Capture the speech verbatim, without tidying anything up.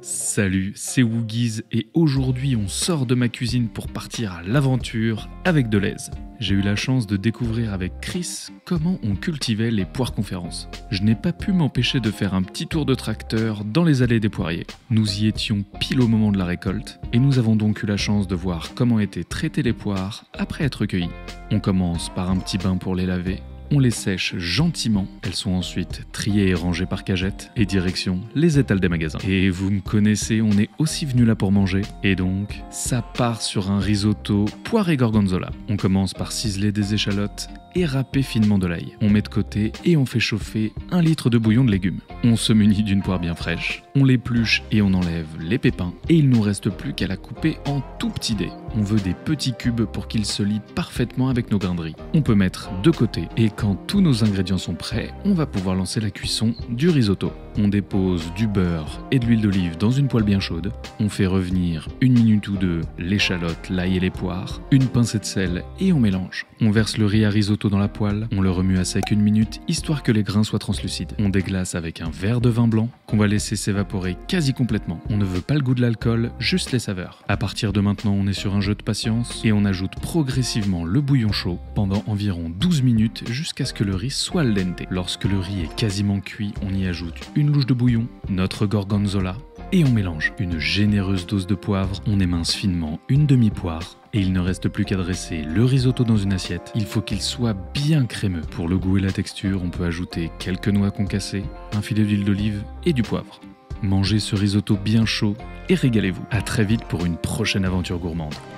Salut, c'est Woogies et aujourd'hui on sort de ma cuisine pour partir à l'aventure avec Deleuze. J'ai eu la chance de découvrir avec Chris comment on cultivait les poires conférences. Je n'ai pas pu m'empêcher de faire un petit tour de tracteur dans les allées des poiriers. Nous y étions pile au moment de la récolte et nous avons donc eu la chance de voir comment étaient traitées les poires après être cueillies. On commence par un petit bain pour les laver. On les sèche gentiment, elles sont ensuite triées et rangées par cagette, et direction les étals des magasins. Et vous me connaissez, on est aussi venu là pour manger, et donc ça part sur un risotto poire et gorgonzola. On commence par ciseler des échalotes et râper finement de l'ail. On met de côté et on fait chauffer un litre de bouillon de légumes. On se munit d'une poire bien fraîche, on l'épluche et on enlève les pépins, et il nous reste plus qu'à la couper en tout petits dés. On veut des petits cubes pour qu'ils se lient parfaitement avec nos grains de riz. On peut mettre de côté, et quand tous nos ingrédients sont prêts, on va pouvoir lancer la cuisson du risotto. On dépose du beurre et de l'huile d'olive dans une poêle bien chaude. On fait revenir une minute ou deux l'échalote, l'ail et les poires, une pincée de sel et on mélange. On verse le riz à risotto dans la poêle, on le remue à sec une minute histoire que les grains soient translucides. On déglace avec un verre de vin blanc qu'on va laisser s'évaporer quasi complètement. On ne veut pas le goût de l'alcool, juste les saveurs. À partir de maintenant, on est sur un jeu de patience et on ajoute progressivement le bouillon chaud pendant environ douze minutes jusqu'à ce que le riz soit al dente. Lorsque le riz est quasiment cuit, on y ajoute une louche de bouillon, notre gorgonzola et on mélange. Une généreuse dose de poivre, on émince finement une demi-poire et il ne reste plus qu'à dresser le risotto dans une assiette. Il faut qu'il soit bien crémeux. Pour le goût et la texture, on peut ajouter quelques noix concassées, un filet d'huile d'olive et du poivre. Mangez ce risotto bien chaud et régalez-vous. À très vite pour une prochaine aventure gourmande.